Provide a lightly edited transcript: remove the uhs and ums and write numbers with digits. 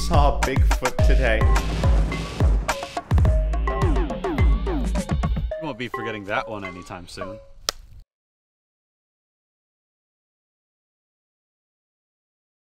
saw Bigfoot today. You won't be forgetting that one anytime soon.